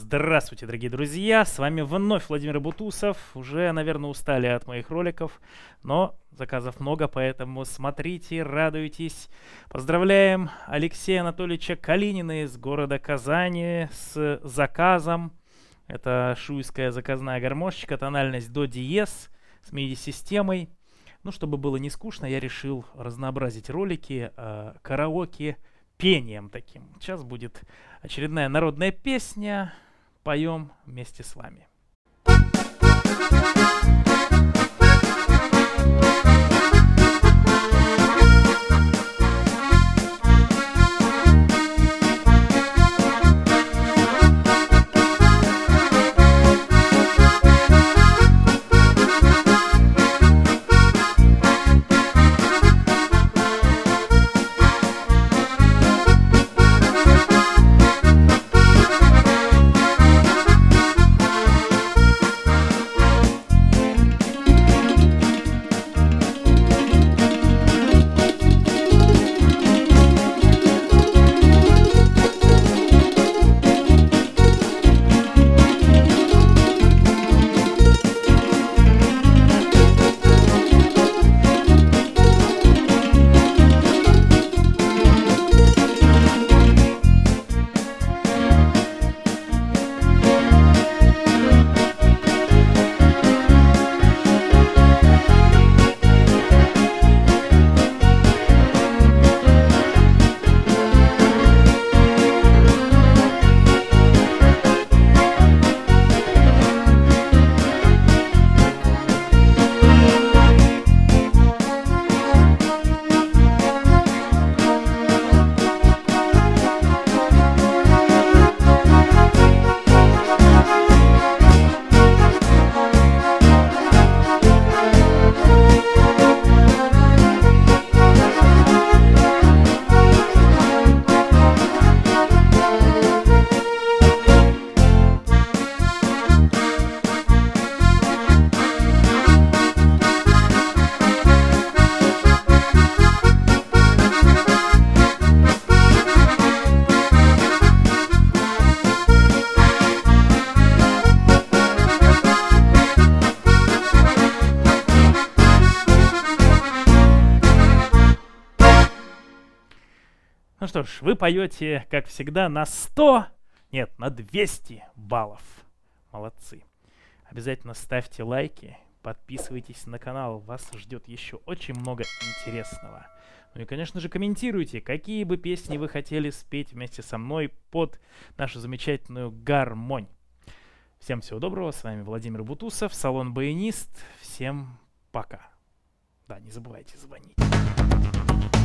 Здравствуйте, дорогие друзья, с вами вновь Владимир Бутусов. Уже, наверное, устали от моих роликов, но заказов много, поэтому смотрите, радуйтесь. Поздравляем Алексея Анатольевича Калинина из города Казани с заказом. Это шуйская заказная гармошечка, тональность до диез с MIDI-системой. Ну, чтобы было не скучно, я решил разнообразить ролики караоке пением таким. Сейчас будет очередная народная песня. Поем вместе с вами. Ну что ж, вы поете, как всегда, на 100, нет, на 200 баллов. Молодцы. Обязательно ставьте лайки, подписывайтесь на канал, вас ждет еще очень много интересного. Ну и, конечно же, комментируйте, какие бы песни вы хотели спеть вместе со мной под нашу замечательную гармонь. Всем всего доброго, с вами Владимир Бутусов, салон Баянист. Всем пока. Да, не забывайте звонить.